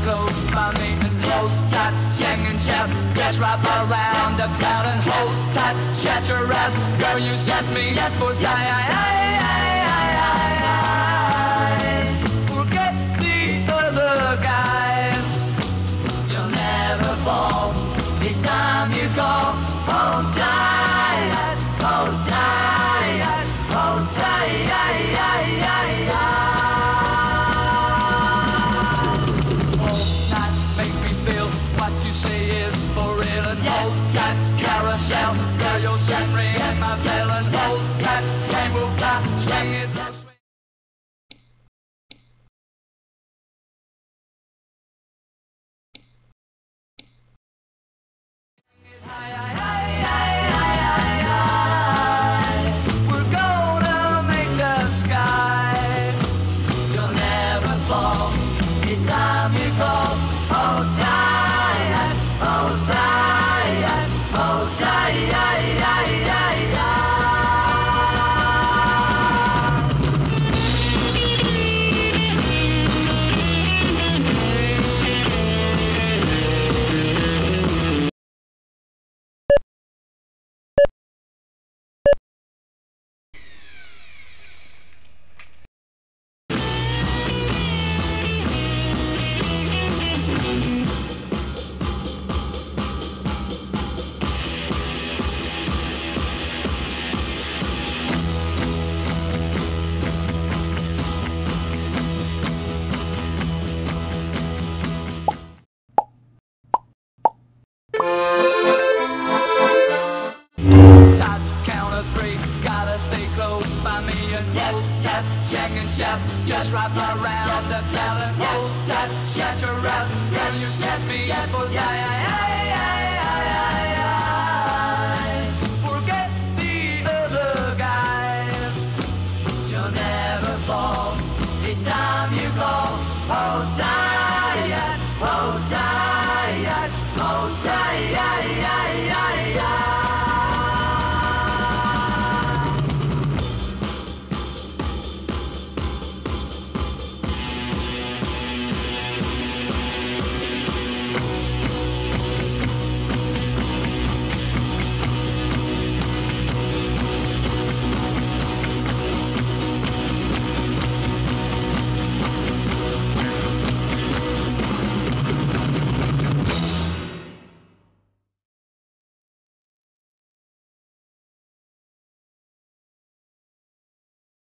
close by me and hold tight, sing and shout, just wrap around the bell and hold tight, shut your eyes, girl, you set me up for forget the other guys, you'll never fall, this time you go, hold tight, hold tight, hold tight, what you say is for real and hold tight, carousel, girl, you'll send ring my bell and hold tight, rainbow fly, swing it low, swing. We're gonna make the sky, you'll never fall, it's time you go, hold tight, hold tight, hold tight, sing and shout, just wrap around the bell and hold tight, shut your eyes, girl, you set me up for forget the other guys, you'll never fall, this time you go, hold tight, hold tight.